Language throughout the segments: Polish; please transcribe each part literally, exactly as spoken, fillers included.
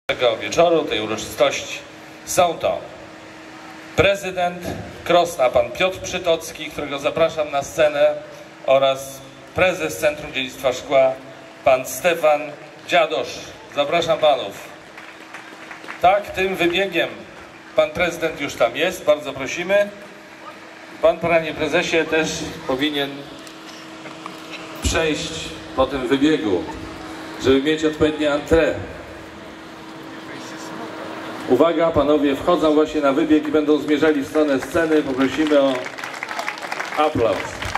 Tego wieczoru, tej uroczystości są to prezydent Krosna, pan Piotr Przytocki, którego zapraszam na scenę, oraz prezes Centrum Dziedzictwa Szkła, pan Stefan Dziadosz. Zapraszam panów. Tak, tym wybiegiem pan prezydent już tam jest, bardzo prosimy. Pan, panie prezesie, też powinien przejść po tym wybiegu, żeby mieć odpowiednie entrée. Uwaga, panowie wchodzą właśnie na wybieg i będą zmierzali w stronę sceny. Poprosimy o aplauz.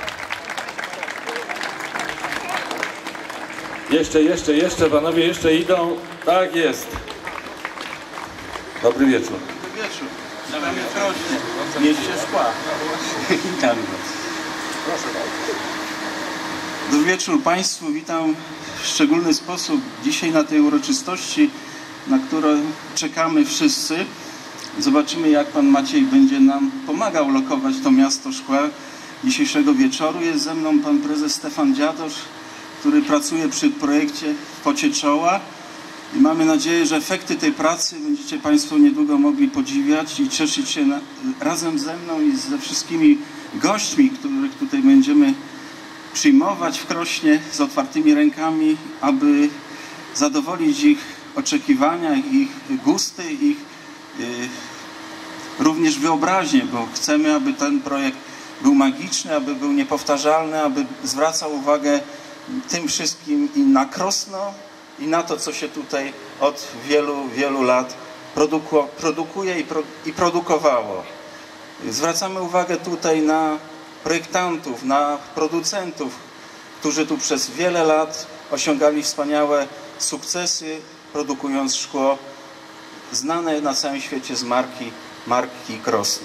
Jeszcze, jeszcze, jeszcze, panowie jeszcze idą. Tak jest. Dobry wieczór. Dobry wieczór. Dobry wieczór. Mieście Szkła. Witam was. Proszę bardzo. Dobry wieczór państwu. Witam w szczególny sposób dzisiaj na tej uroczystości, na którą czekamy wszyscy. Zobaczymy, jak pan Maciej będzie nam pomagał lokować to miasto Szkła dzisiejszego wieczoru. Jest ze mną pan prezes Stefan Dziadosz, który pracuje przy projekcie w pocie czoła. I mamy nadzieję, że efekty tej pracy będziecie państwo niedługo mogli podziwiać i cieszyć się na, razem ze mną i ze wszystkimi gośćmi, których tutaj będziemy przyjmować w Krośnie z otwartymi rękami, aby zadowolić ich oczekiwania, ich gusty, ich y, również wyobraźnię, bo chcemy, aby ten projekt był magiczny, aby był niepowtarzalny, aby zwracał uwagę tym wszystkim i na Krosno, i na to, co się tutaj od wielu, wielu lat produku, produkuje i, pro, i produkowało. Zwracamy uwagę tutaj na projektantów, na producentów, którzy tu przez wiele lat osiągali wspaniałe sukcesy, produkując szkło znane na całym świecie z marki, marki Krosno.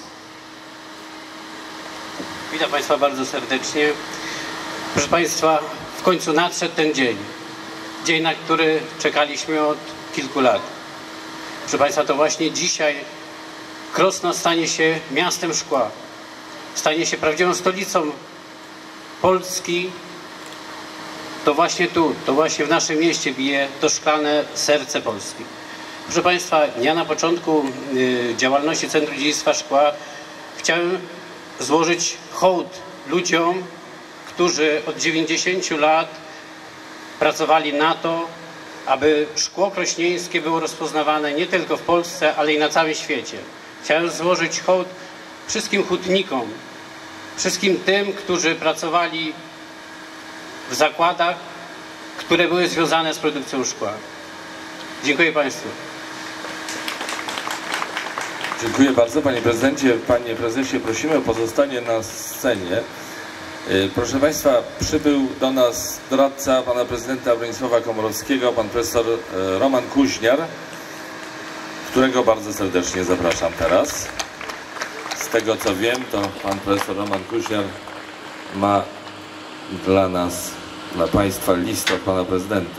Witam państwa bardzo serdecznie. Proszę państwa, w końcu nadszedł ten dzień. Dzień, na który czekaliśmy od kilku lat. Proszę państwa, to właśnie dzisiaj Krosno stanie się miastem szkła. Stanie się prawdziwą stolicą Polski. To właśnie tu, to właśnie w naszym mieście bije to szklane serce Polski. Proszę państwa, ja na początku y, działalności Centrum Dziedzictwa Szkła chciałem złożyć hołd ludziom, którzy od dziewięćdziesięciu lat pracowali na to, aby szkło krośnieńskie było rozpoznawane nie tylko w Polsce, ale i na całym świecie. Chciałem złożyć hołd wszystkim hutnikom, wszystkim tym, którzy pracowali w zakładach, które były związane z produkcją szkła. Dziękuję państwu. Dziękuję bardzo, panie prezydencie. Panie prezesie, prosimy o pozostanie na scenie. Proszę państwa, przybył do nas doradca pana prezydenta Bronisława Komorowskiego, pan profesor Roman Kuźniar, którego bardzo serdecznie zapraszam teraz. Z tego co wiem, to pan profesor Roman Kuźniar ma dla nas, dla państwa list od pana prezydenta.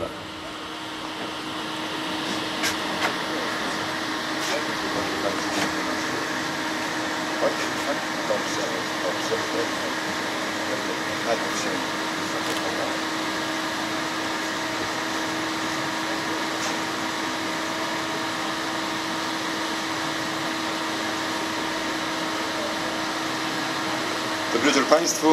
Dobry wieczór państwu.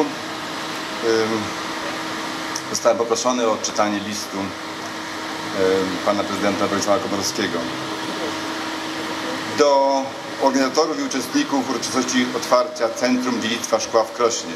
Zostałem poproszony o odczytanie listu pana prezydenta Bronisława Komorowskiego do organizatorów i uczestników uroczystości otwarcia Centrum Dziedzictwa Szkła w Krośnie.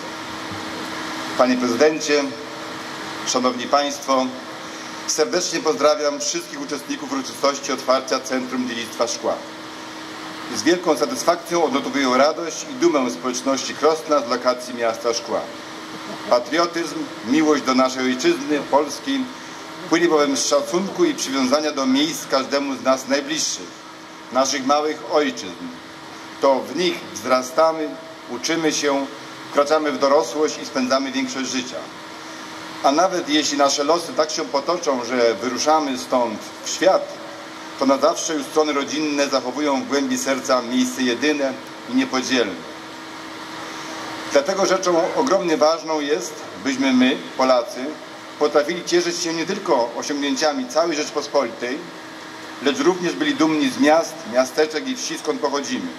Panie prezydencie, szanowni państwo, serdecznie pozdrawiam wszystkich uczestników uroczystości otwarcia Centrum Dziedzictwa Szkła. Z wielką satysfakcją odnotowuję radość i dumę społeczności Krosna z lokacji miasta Szkła. Patriotyzm, miłość do naszej ojczyzny, Polski, płynie bowiem z szacunku i przywiązania do miejsc każdemu z nas najbliższych, naszych małych ojczyzn. To w nich wzrastamy, uczymy się, wkraczamy w dorosłość i spędzamy większość życia. A nawet jeśli nasze losy tak się potoczą, że wyruszamy stąd w świat, to na zawsze już strony rodzinne zachowują w głębi serca miejsce jedyne i niepodzielne. Dlatego rzeczą ogromnie ważną jest, byśmy my, Polacy, potrafili cieszyć się nie tylko osiągnięciami całej Rzeczpospolitej, lecz również byli dumni z miast, miasteczek i wsi, skąd pochodzimy.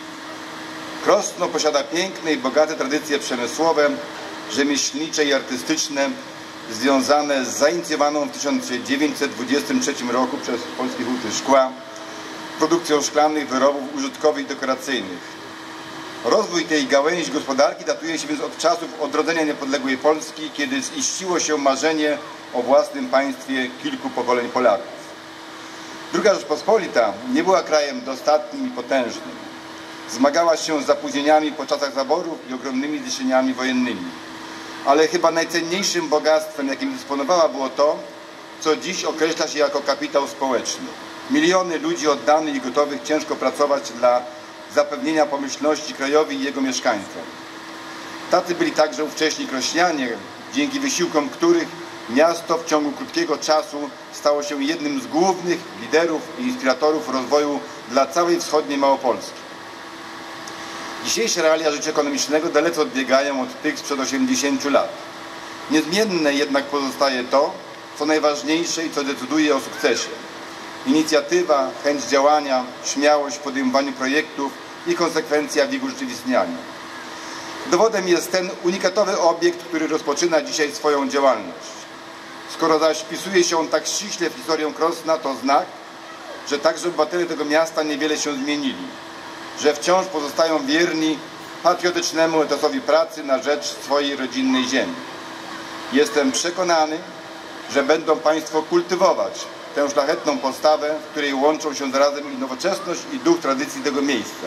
Krosno posiada piękne i bogate tradycje przemysłowe, rzemieślnicze i artystyczne, związane z zainicjowaną w tysiąc dziewięćset dwudziestym trzecim roku przez Polskie Huty Szkła produkcją szklanych wyrobów użytkowych i dekoracyjnych. Rozwój tej gałęzi gospodarki datuje się więc od czasów odrodzenia niepodległej Polski, kiedy ziściło się marzenie o własnym państwie kilku pokoleń Polaków. Druga Rzeczpospolita nie była krajem dostatnim i potężnym. Zmagała się z zapóźnieniami po czasach zaborów i ogromnymi zniszczeniami wojennymi. Ale chyba najcenniejszym bogactwem, jakim dysponowała, było to, co dziś określa się jako kapitał społeczny. Miliony ludzi oddanych i gotowych ciężko pracować dla zapewnienia pomyślności krajowi i jego mieszkańcom. Tacy byli także ówcześni krośnianie, dzięki wysiłkom których miasto w ciągu krótkiego czasu stało się jednym z głównych liderów i inspiratorów rozwoju dla całej wschodniej Małopolski. Dzisiejsze realia życia ekonomicznego dalece odbiegają od tych sprzed osiemdziesięciu lat. Niezmienne jednak pozostaje to, co najważniejsze i co decyduje o sukcesie. Inicjatywa, chęć działania, śmiałość w podejmowaniu projektów i konsekwencja w ich urzeczywistnianiu. Dowodem jest ten unikatowy obiekt, który rozpoczyna dzisiaj swoją działalność. Skoro zaś wpisuje się on tak ściśle w historię Krosna, to znak, że także obywatele tego miasta niewiele się zmienili, że wciąż pozostają wierni patriotycznemu etosowi pracy na rzecz swojej rodzinnej ziemi. Jestem przekonany, że będą Państwo kultywować tę szlachetną postawę, w której łączą się zarazem i nowoczesność, i duch tradycji tego miejsca.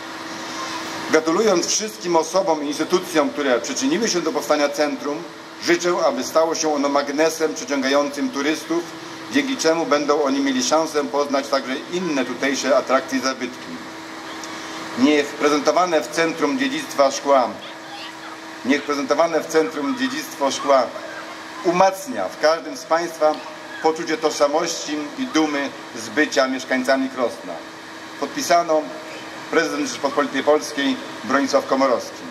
Gratulując wszystkim osobom i instytucjom, które przyczyniły się do powstania centrum, życzę, aby stało się ono magnesem przyciągającym turystów, dzięki czemu będą oni mieli szansę poznać także inne tutejsze atrakcje i zabytki. Niech prezentowane w Centrum Dziedzictwa Szkła, niech prezentowane w Centrum Dziedzictwa Szkła umacnia w każdym z Państwa poczucie tożsamości i dumy z bycia mieszkańcami Krosna. Podpisano prezydent Rzeczypospolitej Polskiej Bronisław Komorowski.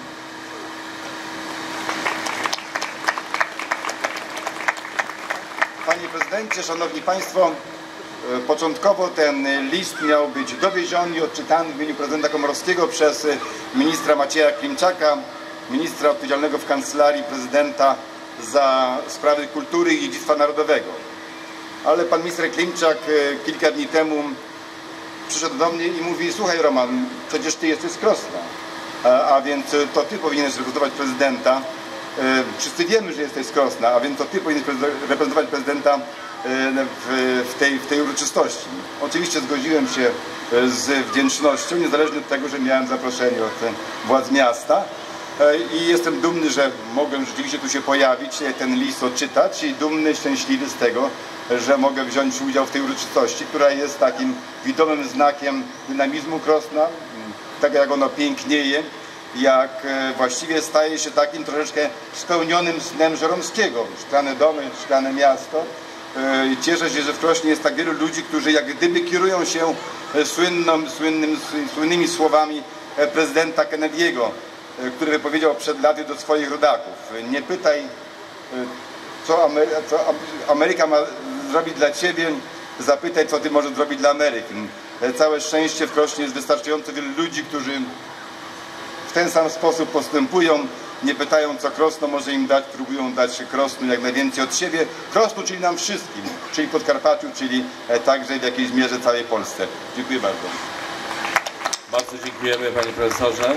Panie Prezydencie, Szanowni Państwo, początkowo ten list miał być dowieziony i odczytany w imieniu prezydenta Komorowskiego przez ministra Macieja Klimczaka, ministra odpowiedzialnego w Kancelarii Prezydenta za sprawy kultury i dziedzictwa narodowego. Ale pan minister Klimczak kilka dni temu przyszedł do mnie i mówi: słuchaj Roman, przecież ty jesteś z Krosna, a, a więc to ty powinieneś reprezentować prezydenta. Wszyscy wiemy, że jesteś z Krosna, a więc to ty powinieneś reprezentować prezydenta w, w, tej, w tej uroczystości. Oczywiście zgodziłem się z wdzięcznością, niezależnie od tego, że miałem zaproszenie od władz miasta. I jestem dumny, że mogłem rzeczywiście tu się pojawić, ten list odczytać i dumny, szczęśliwy z tego, że mogę wziąć udział w tej uroczystości, która jest takim widomym znakiem dynamizmu Krosna, tak jak ono pięknieje, jak właściwie staje się takim troszeczkę spełnionym snem Żeromskiego. Szklane domy, szklane miasto. Cieszę się, że w Krośnie jest tak wielu ludzi, którzy jak gdyby kierują się słynną, słynnym, słynnymi słowami prezydenta Kennedy'ego, który wypowiedział przed laty do swoich rodaków: nie pytaj, co Ameryka, co Ameryka ma zrobić dla ciebie, zapytaj, co ty możesz zrobić dla Ameryki. Całe szczęście w Krośnie jest wystarczająco wielu ludzi, którzy w ten sam sposób postępują, nie pytają, co Krosno może im dać, próbują dać Krosnu jak najwięcej od siebie. Krosnu, czyli nam wszystkim, czyli Podkarpaciu, czyli także w jakiejś mierze całej Polsce. Dziękuję bardzo. Bardzo dziękujemy, panie profesorze.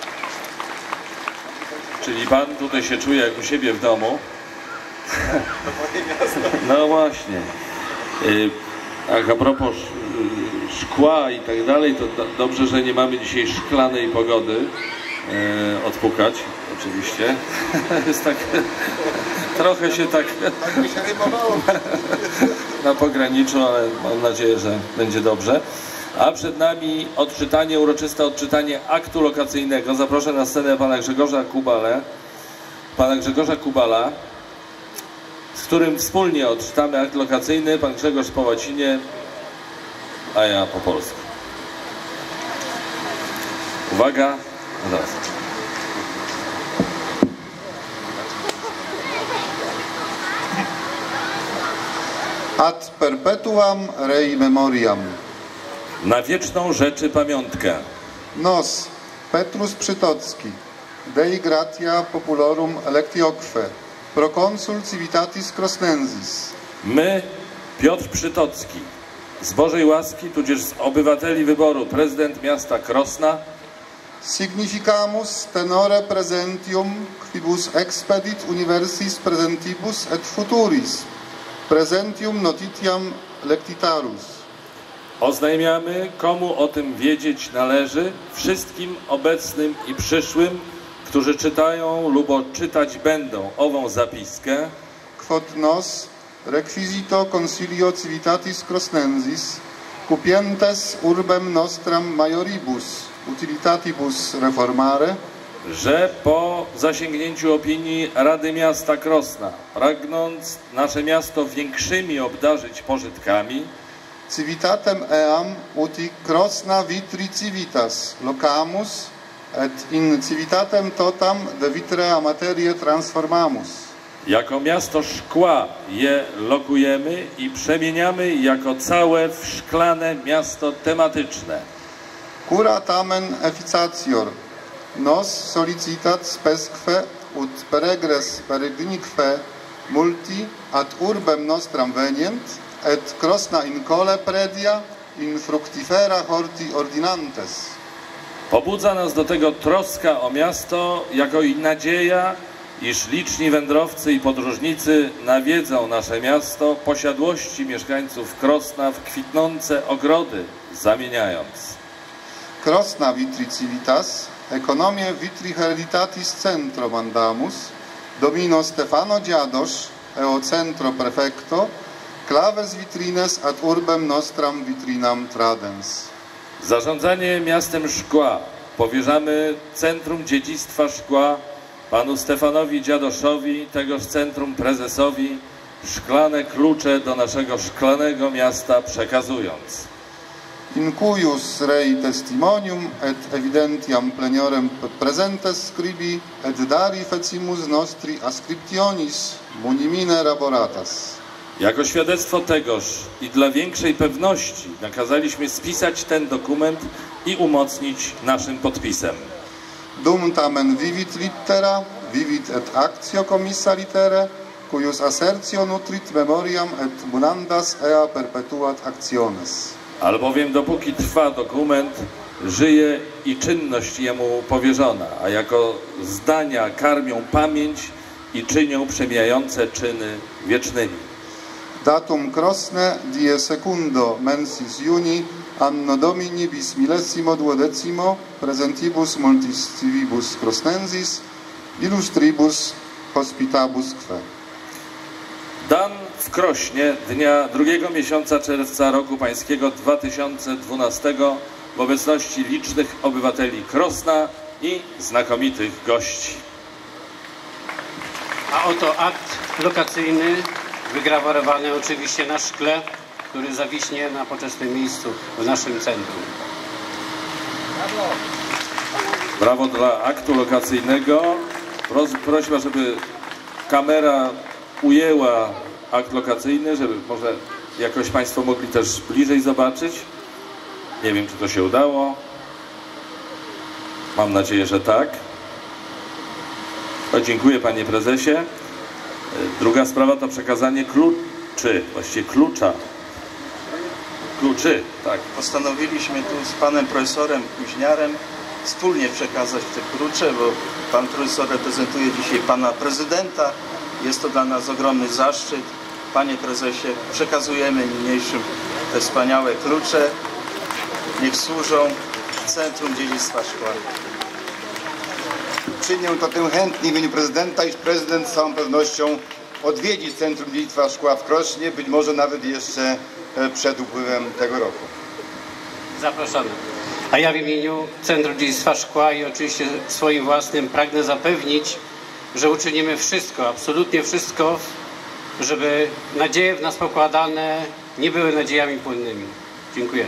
Czyli pan tutaj się czuje jak u siebie w domu. No właśnie. A propos szkła i tak dalej, to do, dobrze, że nie mamy dzisiaj szklanej pogody. E, odpukać, oczywiście. Jest tak, trochę się tak na pograniczu, ale mam nadzieję, że będzie dobrze. A przed nami odczytanie, uroczyste odczytanie aktu lokacyjnego. Zaproszę na scenę pana Grzegorza Kubalę, pana Grzegorza Kubala, z którym wspólnie odczytamy akt lokacyjny. Pan Grzegorz po łacinie, a ja po polsku. Uwaga, zaraz. Ad perpetuam rei memoriam. Na wieczną rzeczy pamiątkę. Nos, Petrus Przytocki, Dei gratia populorum electioque, proconsul civitatis Krosnensis. My, Piotr Przytocki, z Bożej łaski, tudzież z obywateli wyboru, prezydent miasta Krosna, significamus tenore presentium quibus expedit universis presentibus et futuris, presentium notitiam lectitarus. oznajmiamy, komu o tym wiedzieć należy, wszystkim obecnym i przyszłym, którzy czytają lub odczytać będą ową zapiskę, Quod nos requisito consilio civitatis Krosnensis cupientes urbem nostram majoribus utilitatibus reformare, że po zasięgnięciu opinii Rady Miasta Krosna, pragnąc nasze miasto większymi obdarzyć pożytkami, civitatem eam uti Krosna vitri civitas locamus et in civitatem totam de vitrea materie transformamus. jako miasto szkła je lokujemy i przemieniamy jako całe w szklane miasto tematyczne. Cura tamen efficatior, nos solicitat spesque ut peregres peregrinique multi ad urbem nostram venient, et Krosna in cole predia in fructifera horti ordinantes. Pobudza nas do tego troska o miasto, jako i nadzieja, iż liczni wędrowcy i podróżnicy nawiedzą nasze miasto, posiadłości mieszkańców Krosna w kwitnące ogrody zamieniając. Krosna vitri civitas, economie vitri hereditatis centro mandamus, domino Stefano Dziadosz, eo centro prefecto, claves vitrines ad urbem nostram vitrinam tradens. Zarządzanie miastem szkła powierzamy Centrum Dziedzictwa Szkła panu Stefanowi Dziadoszowi, tegoż centrum prezesowi, szklane klucze do naszego szklanego miasta przekazując. In cuius rei testimonium et evidentiam pleniorem presentes scribi et dari fecimus nostri ascriptionis munimine laboratas. Jako świadectwo tegoż i dla większej pewności nakazaliśmy spisać ten dokument i umocnić naszym podpisem. Dum tamen vivit littera, vivit et actio commissa litere, cuius assertio nutrit memoriam et munandas ea perpetuat actiones. Albowiem dopóki trwa dokument, żyje i czynność jemu powierzona, a jako zdania karmią pamięć i czynią przemijające czyny wiecznymi. Datum Krosne die secundo mensis juni anno domini bis millesimo duodecimo presentibus multis civibus Krosnensis illustribus hospitabus que. Dan w Krośnie dnia drugiego miesiąca czerwca roku pańskiego dwa tysiące dwunastego w obecności licznych obywateli Krosna i znakomitych gości. A oto akt lokacyjny, wygrawerowany oczywiście na szkle, który zawiśnie na poczesnym miejscu w naszym centrum. Brawo dla aktu lokacyjnego. Pros, prośba, żeby kamera ujęła akt lokacyjny, żeby może jakoś Państwo mogli też bliżej zobaczyć. Nie wiem, czy to się udało. Mam nadzieję, że tak. O, dziękuję, panie prezesie. Druga sprawa to przekazanie kluczy, właściwie klucza. Kluczy, tak. Postanowiliśmy tu z panem profesorem Kuźniarem wspólnie przekazać te klucze, bo pan profesor reprezentuje dzisiaj pana prezydenta. Jest to dla nas ogromny zaszczyt. Panie prezesie, przekazujemy niniejszym te wspaniałe klucze. Niech służą Centrum Dziedzictwa Szkła. Czynię to tym chętnie w imieniu prezydenta, iż prezydent z całą pewnością odwiedzi Centrum Dziedzictwa Szkła w Krośnie, być może nawet jeszcze przed upływem tego roku. Zapraszamy. A ja w imieniu Centrum Dziedzictwa Szkła i oczywiście swoim własnym pragnę zapewnić, że uczynimy wszystko, absolutnie wszystko, żeby nadzieje w nas pokładane nie były nadziejami płynnymi. Dziękuję.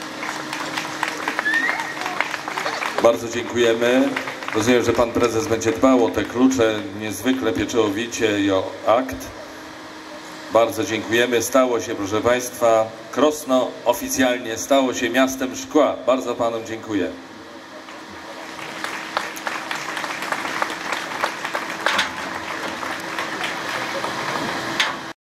Bardzo dziękujemy. Rozumiem, że pan prezes będzie dbał o te klucze niezwykle pieczołowicie i o akt. Bardzo dziękujemy. Stało się, proszę Państwa, Krosno oficjalnie stało się miastem szkła. Bardzo Panom dziękuję.